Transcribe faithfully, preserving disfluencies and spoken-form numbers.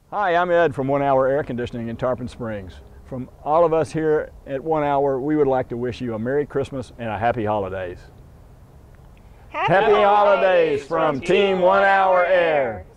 Hi, I'm Ed from One Hour Air Conditioning in Tarpon Springs. From all of us here at One Hour, we would like to wish you a Merry Christmas and a Happy Holidays. Happy, Happy holidays from Team One Hour Air.